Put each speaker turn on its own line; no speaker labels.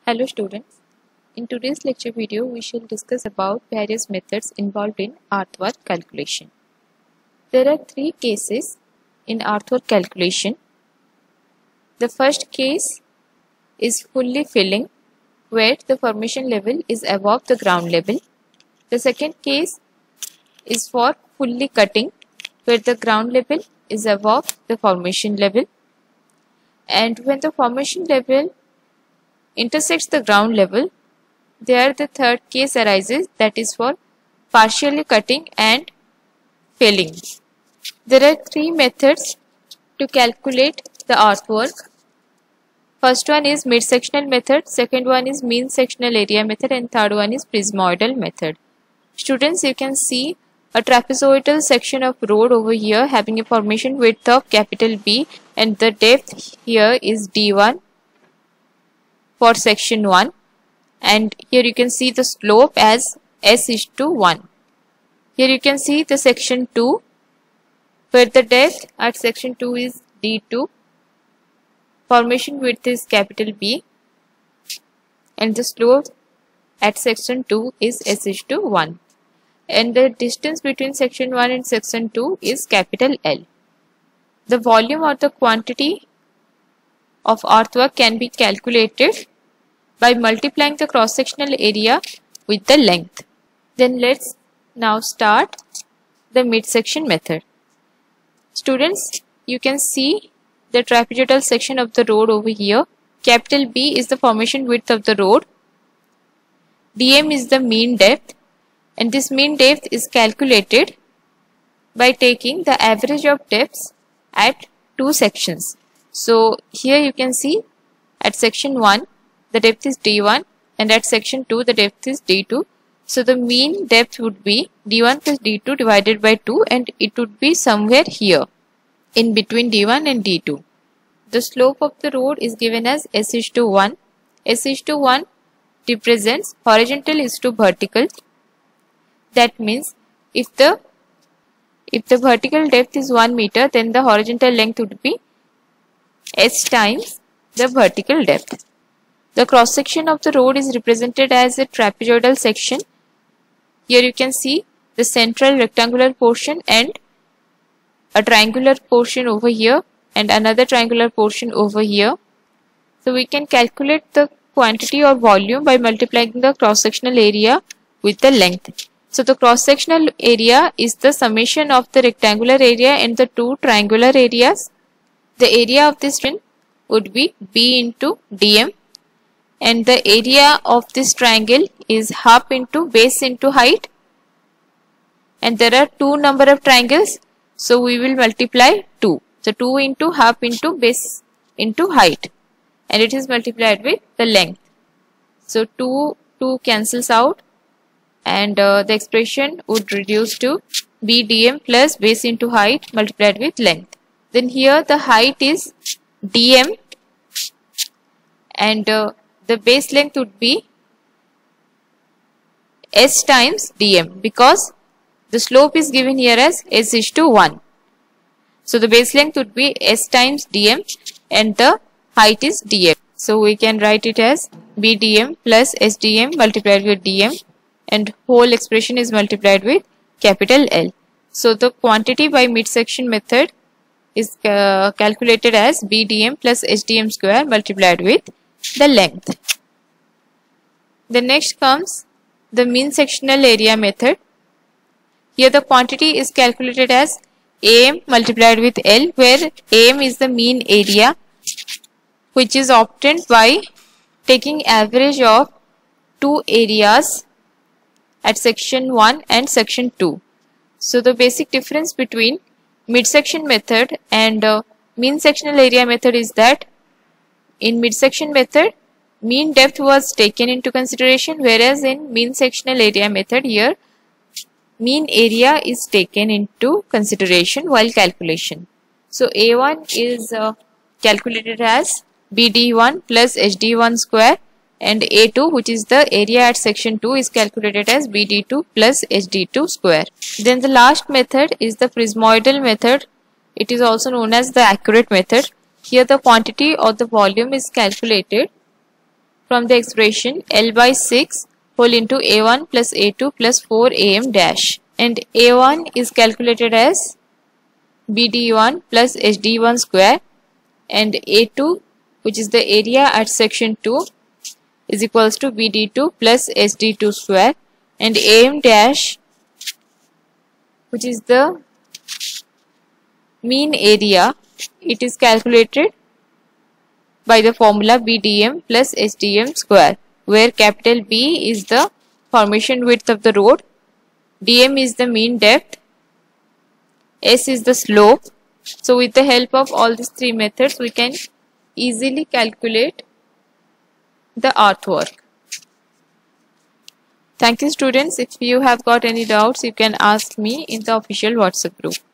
Hello students, in today's lecture video we shall discuss about various methods involved in earthwork calculation. There are three cases in earthwork calculation. The first case is fully filling, where the formation level is above the ground level. The second case is for fully cutting, where the ground level is above the formation level. And when the formation level intersects the ground level, there the third case arises, that is for partially cutting and filling. There are three methods to calculate the earthwork. First one is mid-sectional method, second one is mean sectional area method, and third one is prismoidal method. Students, you can see a trapezoidal section of road over here having a formation width of capital B, and the depth here is D1 for section 1, and here you can see the slope as S:1. Here you can see the section 2, where the depth at section 2 is D2, formation width is capital B, and the slope at section 2 is S:1, and the distance between section 1 and section 2 is capital L. The volume or the quantity of earthwork can be calculated by multiplying the cross-sectional area with the length. Then let's now start the mid-section method. Students, you can see the trapezoidal section of the road over here. Capital B is the formation width of the road. DM is the mean depth, and this mean depth is calculated by taking the average of depths at two sections. So here you can see at section 1 the depth is D1, and at section 2 the depth is D2. So the mean depth would be D1 plus D2 divided by 2, and it would be somewhere here in between D1 and D2. The slope of the road is given as S:1. S:1 represents horizontal is to vertical. That means if the vertical depth is 1 meter, then the horizontal length would be S times the vertical depth. The cross section of the road is represented as a trapezoidal section. Here you can see the central rectangular portion and a triangular portion over here and another triangular portion over here. So we can calculate the quantity or volume by multiplying the cross sectional area with the length. So the cross sectional area is the summation of the rectangular area and the two triangular areas. The area of this region would be B into DM, and the area of this triangle is half into base into height, and there are two number of triangles, so we will multiply 2. So 2 into half into base into height, and it is multiplied with the length. So 2 cancels out, and the expression would reduce to BDM plus base into height multiplied with length. Then here the height is DM, and the base length would be S times DM, because the slope is given here as S:1. So the base length would be S times DM, and the height is DM. So we can write it as BDM plus SDM multiplied with DM, and whole expression is multiplied with capital L. So the quantity by midsection method is calculated as BDM plus SDM square multiplied with the length. The next comes the mean sectional area method. Here the quantity is calculated as AM multiplied with L, where AM is the mean area, which is obtained by taking average of two areas at section 1 and section 2. So the basic difference between midsection method and mean sectional area method is that in midsection method mean depth was taken into consideration, whereas in mean sectional area method here mean area is taken into consideration while calculation. So A1 is calculated as BD1 plus HD1 square, and A2, which is the area at section 2, is calculated as BD2 plus HD2 square. Then the last method is the prismoidal method. It is also known as the accurate method. Here the quantity or the volume is calculated from the expression L by 6 whole into A1 plus A2 plus 4AM dash, and A1 is calculated as BD1 plus HD1 square, and A2, which is the area at section 2, is equals to BD2 plus HD2 square, and AM dash, which is the mean area, it is calculated by the formula BDM plus HDM square, where capital B is the formation width of the road, DM is the mean depth, S is the slope. So with the help of all these three methods, we can easily calculate the earthwork. Thank you students. If you have got any doubts, you can ask me in the official WhatsApp group.